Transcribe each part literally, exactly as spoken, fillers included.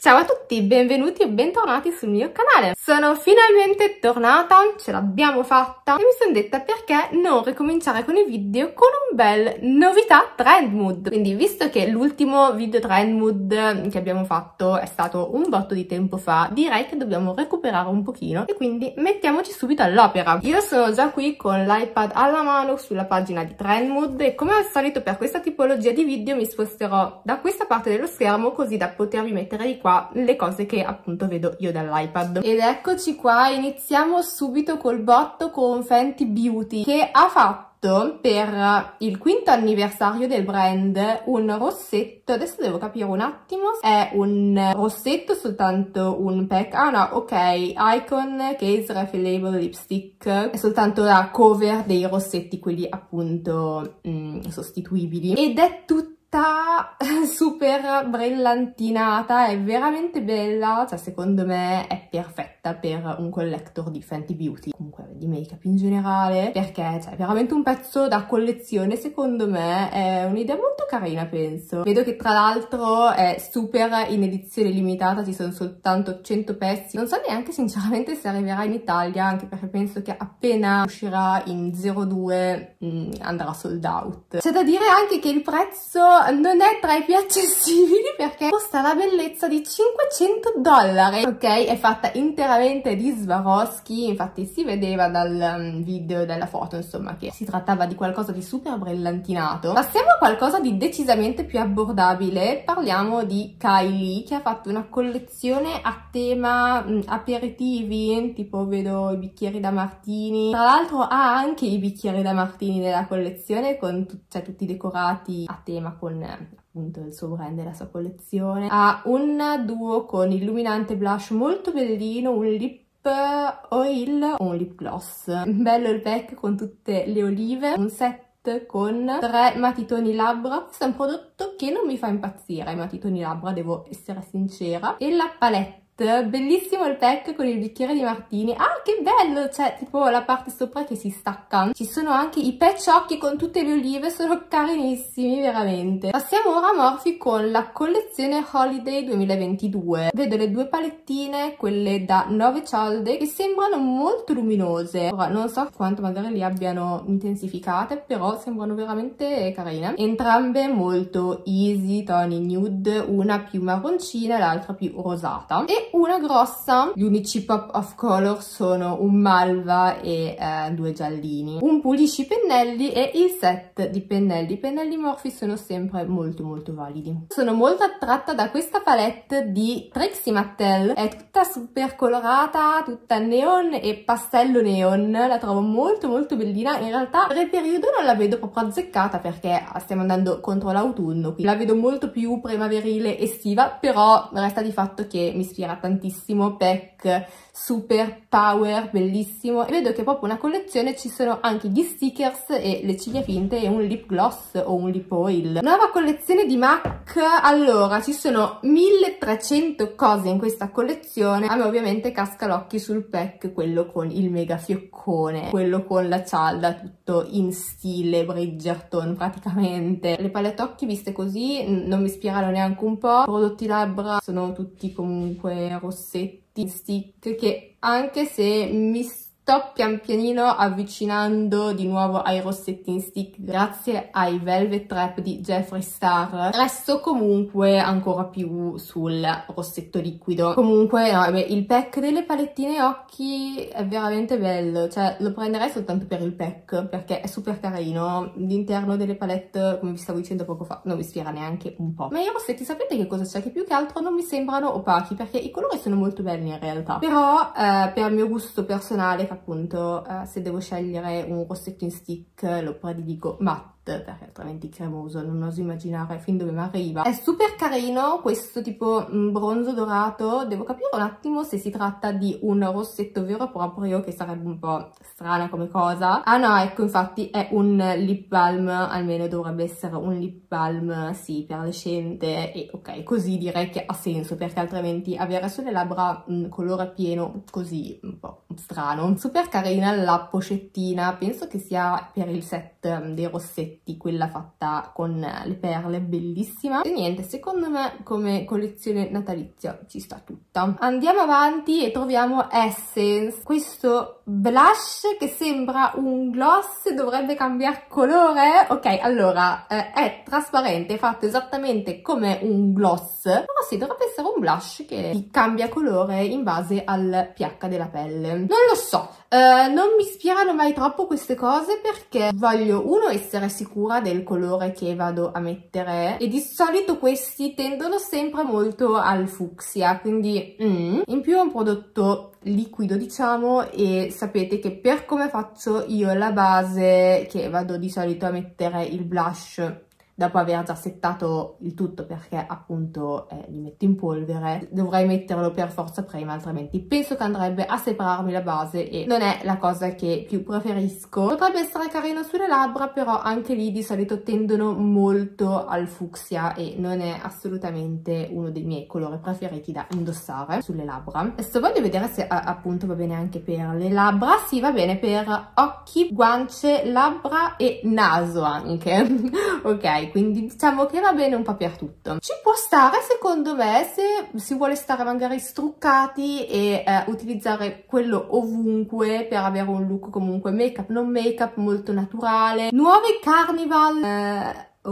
Ciao a tutti, benvenuti e bentornati sul mio canale. Sono finalmente tornata, ce l'abbiamo fatta e mi sono detta perché non ricominciare con i video con un bel novità trend mood. Quindi visto che l'ultimo video trend mood che abbiamo fatto è stato un botto di tempo fa, direi che dobbiamo recuperare un pochino e quindi mettiamoci subito all'opera. Io sono già qui con l'iPad alla mano sulla pagina di trend mood e come al solito per questa tipologia di video mi sposterò da questa parte dello schermo così da potervi mettere di qua le cose che appunto vedo io dall'iPad. Ed eccoci qua, iniziamo subito col botto con Fenty Beauty, che ha fatto per il quinto anniversario del brand un rossetto. Adesso devo capire un attimo, è un rossetto, soltanto un pack, ah no, ok, Icon Case Refillable Lipstick, è soltanto la cover dei rossetti, quelli appunto mh, sostituibili, ed è tutto super brillantinata, è veramente bella, cioè secondo me è perfetta per un collector di Fenty Beauty, comunque di make up in generale, perché cioè, è veramente un pezzo da collezione. Secondo me è un'idea molto carina, penso. Vedo che tra l'altro è super in edizione limitata, ci sono soltanto cento pezzi, non so neanche sinceramente se arriverà in Italia, anche perché penso che appena uscirà in zero due mh, andrà sold out. C'è da dire anche che il prezzo non è tra i più accessibili perché costa la bellezza di cinquecento dollari, ok? È fatta interamente di Swarovski, infatti si vedeva dal video, dalla foto, insomma, che si trattava di qualcosa di super brillantinato. Passiamo a qualcosa di decisamente più abbordabile, parliamo di Kylie, che ha fatto una collezione a tema mh, aperitivi, tipo vedo i bicchieri da martini, tra l'altro ha anche i bicchieri da martini nella collezione, con cioè, tutti decorati a tema con appunto il suo brand e la sua collezione. Ha un duo con illuminante blush molto bellino, un lip oil o un lip gloss. Bello il pack con tutte le olive, un set con tre matitoni labbra. Questo è un prodotto che non mi fa impazzire, i matitoni labbra, devo essere sincera. E la palette, bellissimo il pack con il bicchiere di martini. Ah, che bello! C'è tipo la parte sopra che si stacca. Ci sono anche i patch occhi con tutte le olive, sono carinissimi veramente. Passiamo ora a Morphe con la collezione Holiday duemilaventidue. Vedo le due palettine, quelle da nove cialde, che sembrano molto luminose. Ora non so quanto magari li abbiano intensificate, però sembrano veramente carine. Entrambe molto easy, toni nude, una più marroncina e l'altra più rosata. E una grossa. Gli unici pop of color sono un malva e eh, due giallini, un pulisci pennelli e il set di pennelli. I pennelli Morphe sono sempre molto molto validi. Sono molto attratta da questa palette di Trixie Mattel, è tutta super colorata, tutta neon e pastello neon, la trovo molto molto bellina. In realtà per il periodo non la vedo proprio azzeccata perché stiamo andando contro l'autunno, quindi la vedo molto più primaverile estiva, però resta di fatto che mi ispira tantissimo, pack super power, bellissimo, e vedo che è proprio una collezione, ci sono anche gli stickers e le ciglia finte e un lip gloss o un lip oil. Nuova collezione di MAC. Allora, ci sono milletrecento cose in questa collezione. A me ovviamente casca l'occhio sul pack, quello con il mega fioccone, quello con la cialda, tutto in stile Bridgerton praticamente. Le palette occhi viste così non mi ispirano neanche un po'. I prodotti labbra sono tutti comunque rossetti in stick, che anche se mi sto pian pianino avvicinando di nuovo ai rossetti in stick grazie ai Velvet Trap di Jeffree Star, resto comunque ancora più sul rossetto liquido. Comunque no, vabbè, il pack delle palettine occhi è veramente bello, cioè lo prenderei soltanto per il pack perché è super carino. L'interno delle palette, come vi stavo dicendo poco fa, non mi ispira neanche un po'. Ma i rossetti sapete che cosa c'è? Che più che altro non mi sembrano opachi perché i colori sono molto belli in realtà, però eh, per mio gusto personale, che appunto eh, se devo scegliere un rossetto in stick lo prediligo matte, perché altrimenti cremoso non oso immaginare fin dove mi arriva. È super carino questo tipo mh, bronzo dorato, devo capire un attimo se si tratta di un rossetto vero e proprio, che sarebbe un po' strana come cosa. Ah no, ecco, infatti è un lip balm, almeno dovrebbe essere un lip balm, sì, perlescente, e ok, così direi che ha senso, perché altrimenti avere sulle labbra mh, colore pieno così un po' strano. Super carina la pochettina, penso che sia per il set mh, dei rossetti pezzetti, quella fatta con le perle, bellissima. E niente, secondo me come collezione natalizia ci sta tutta. Andiamo avanti e troviamo Essence, questo blush che sembra un gloss, dovrebbe cambiare colore. Ok, allora eh, è trasparente, è fatto esattamente come un gloss, però sì, dovrebbe essere un blush che cambia colore in base al pH della pelle. Non lo so, eh, non mi ispirano mai troppo queste cose perché voglio, uno, essere sicura del colore che vado a mettere, e di solito questi tendono sempre molto al fucsia, quindi mm. in più è un prodotto liquido, diciamo, e sapete che per come faccio io la base, che vado di solito a mettere il blush dopo aver già settato il tutto, perché appunto eh, li metto in polvere, dovrei metterlo per forza prima, altrimenti penso che andrebbe a separarmi la base e non è la cosa che più preferisco. Potrebbe essere carino sulle labbra, però anche lì di solito tendono molto al fucsia e non è assolutamente uno dei miei colori preferiti da indossare sulle labbra. Adesso voglio vedere se a, appunto va bene anche per le labbra. Sì, va bene per occhi, guance, labbra e naso anche. Ok, quindi diciamo che va bene un po' per tutto. Ci può stare secondo me se si vuole stare magari struccati e eh, utilizzare quello ovunque per avere un look comunque make up non make up molto naturale. Nuove Carnival, eh,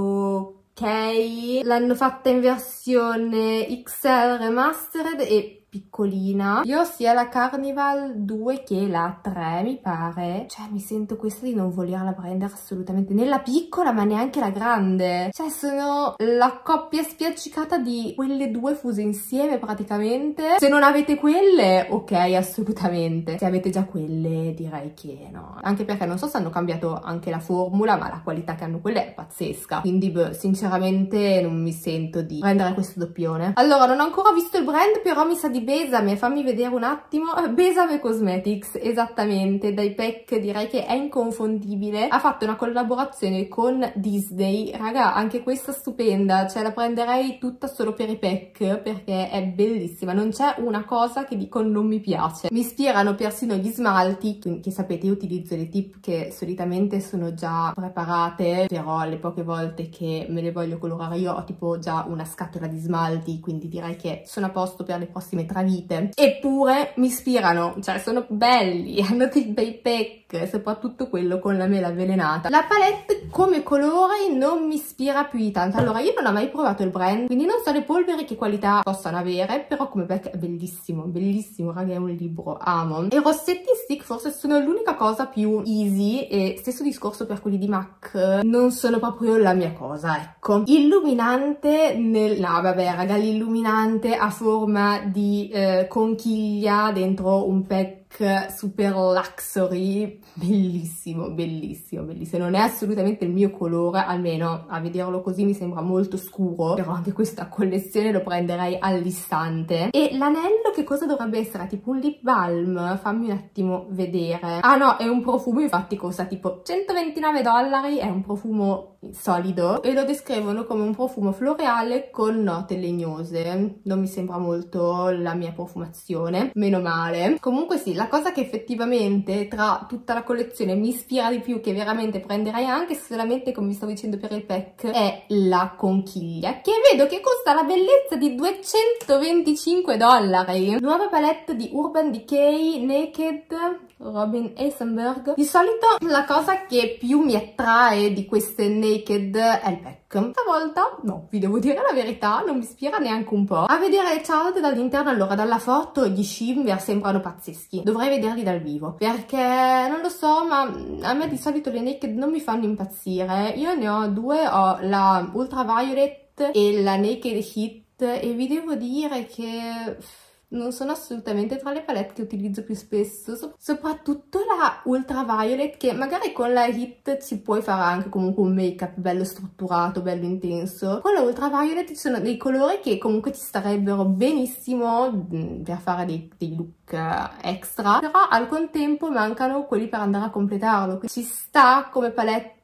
ok, l'hanno fatta in versione X L Remastered e piccolina. Io ho sia la Carnival due che la tre, mi pare. Cioè mi sento questa di non volerla prendere assolutamente, né la piccola ma neanche la grande. Cioè sono la coppia spiaccicata di quelle due fuse insieme praticamente. Se non avete quelle, ok, assolutamente. Se avete già quelle direi che no, anche perché non so se hanno cambiato anche la formula, ma la qualità che hanno quelle è pazzesca, quindi beh, sinceramente non mi sento di prendere questo doppione. Allora, non ho ancora visto il brand, però mi sa di Besame, fammi vedere un attimo. Besame Cosmetics, esattamente, dai pack direi che è inconfondibile. Ha fatto una collaborazione con Disney, raga, anche questa stupenda, cioè la prenderei tutta solo per i pack perché è bellissima, non c'è una cosa che dico non mi piace. Mi ispirano persino gli smalti, che sapete io utilizzo le tip che solitamente sono già preparate, però le poche volte che me le voglio colorare io ho tipo già una scatola di smalti, quindi direi che sono a posto per le prossime tre vite. Eppure mi ispirano, cioè sono belli, hanno dei bei pack, soprattutto quello con la mela avvelenata. La palette come colore non mi ispira più di tanto. Allora, io non ho mai provato il brand, quindi non so le polveri che qualità possano avere, però come pack è bellissimo, bellissimo, raga, è un libro, amo. E i rossetti stick forse sono l'unica cosa più easy, e stesso discorso per quelli di MAC, non sono proprio la mia cosa, ecco. Illuminante nel... no vabbè raga, l'illuminante a forma di eh, conchiglia dentro un pack super luxury, bellissimo, bellissimo, bellissimo. Non è assolutamente il mio colore, almeno a vederlo così mi sembra molto scuro, però anche questa collezione lo prenderei all'istante. E l'anello che cosa dovrebbe essere? Tipo un lip balm? Fammi un attimo vedere. Ah no, è un profumo, infatti costa tipo centoventinove dollari, è un profumo solido e lo descrivono come un profumo floreale con note legnose. Non mi sembra molto la mia profumazione, meno male. Comunque sì, la cosa che effettivamente tra tutta la collezione mi ispira di più, che veramente prenderei anche solamente come vi stavo dicendo per il pack, è la conchiglia, che vedo che costa la bellezza di duecentoventicinque dollari. Nuova palette di Urban Decay Naked Robin Eisenberg. Di solito la cosa che più mi attrae di queste Naked è il pack. Stavolta no, vi devo dire la verità, non mi ispira neanche un po'. A vedere le cialde dall'interno, allora dalla foto gli shimmer sembrano pazzeschi, dovrei vederli dal vivo perché non lo so, ma a me di solito le Naked non mi fanno impazzire. Io ne ho due, ho la Ultraviolet e la Naked Heat, e vi devo dire che non sono assolutamente tra le palette che utilizzo più spesso, so soprattutto la Ultraviolet, che magari con la Hit ci puoi fare anche comunque un make up bello strutturato, bello intenso. Con la Ultraviolet ci sono dei colori che comunque ci starebbero benissimo per fare dei, dei look extra, però al contempo mancano quelli per andare a completarlo. Ci sta come palette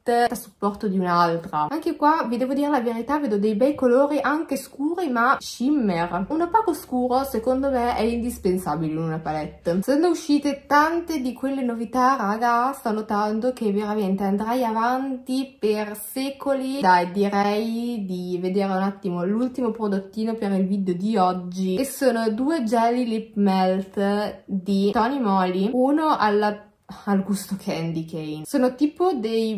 palette a supporto di un'altra. Anche qua vi devo dire la verità, vedo dei bei colori anche scuri ma shimmer. Un opaco scuro secondo me è indispensabile in una palette. Sono uscite tante di quelle novità, raga, sto notando che veramente andrai avanti per secoli. Dai, direi di vedere un attimo l'ultimo prodottino per il video di oggi, e sono due jelly lip melt di Tony Moly, uno alla al gusto candy cane. Sono tipo dei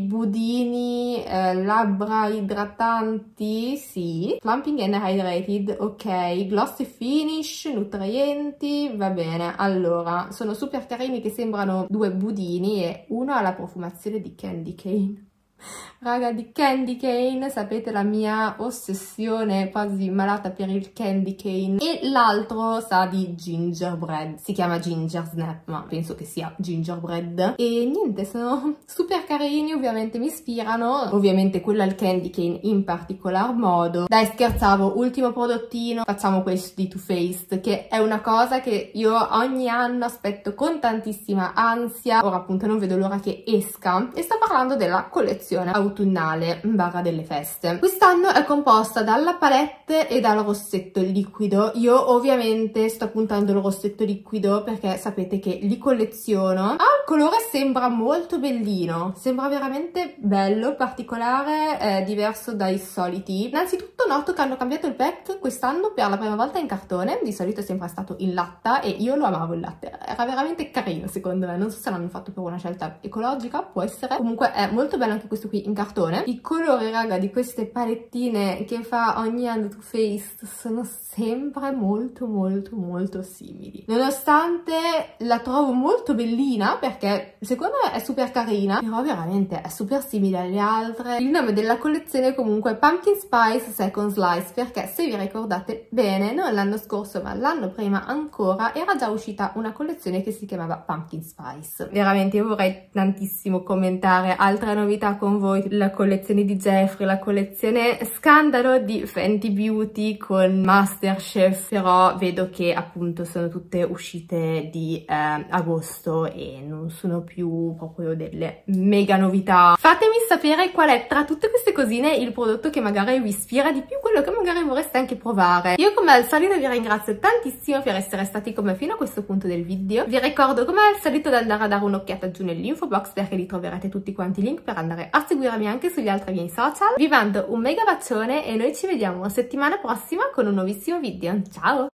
budini eh, labbra idratanti, sì, plumping and hydrated, ok, glossy finish, nutrienti, va bene. Allora, sono super carini, che sembrano due budini, e uno ha la profumazione di candy cane. Raga, di candy cane, sapete la mia ossessione quasi malata per il candy cane, e l'altro sa di gingerbread, si chiama ginger snap ma penso che sia gingerbread, e niente, sono super carini, ovviamente mi ispirano, ovviamente quella al candy cane in particolar modo. Dai, scherzavo, ultimo prodottino, facciamo questo di Too Faced, che è una cosa che io ogni anno aspetto con tantissima ansia, ora appunto non vedo l'ora che esca, e sto parlando della collezione autunnale barra delle feste. Quest'anno è composta dalla palette e dal rossetto liquido. Io ovviamente sto puntando il rossetto liquido perché sapete che li colleziono. Ah, il colore sembra molto bellino, sembra veramente bello, particolare, eh, diverso dai soliti. Innanzitutto noto che hanno cambiato il pack quest'anno per la prima volta in cartone, di solito è sempre stato in latta e io lo amavo il latte, era veramente carino secondo me, non so se l'hanno fatto per una scelta ecologica, può essere. Comunque è molto bello anche questo qui in cartone. I colori, raga, di queste palettine che fa ogni anno Too Faced sono sempre molto molto molto simili, nonostante la trovo molto bellina, perché secondo me è super carina, però veramente è super simile alle altre. Il nome della collezione è comunque Pumpkin Spice Second Slice, perché se vi ricordate bene, non l'anno scorso ma l'anno prima ancora era già uscita una collezione che si chiamava Pumpkin Spice. Veramente io vorrei tantissimo commentare altre novità con voi, la collezione di Jeffree, la collezione Scandalo di Fenty Beauty con Masterchef, però vedo che appunto sono tutte uscite di eh, agosto e non sono più proprio delle mega novità. Fatemi sapere qual è tra tutte queste cosine il prodotto che magari vi ispira di più, quello che magari vorreste anche provare. Io come al solito vi ringrazio tantissimo per essere stati con me fino a questo punto del video. Vi ricordo come al solito di andare a dare un'occhiata giù nell'info box, perché lì troverete tutti quanti i link per andare a seguirmi anche sugli altri miei social. Vi mando un mega bacione e noi ci vediamo settimana prossima con un nuovissimo video. Ciao!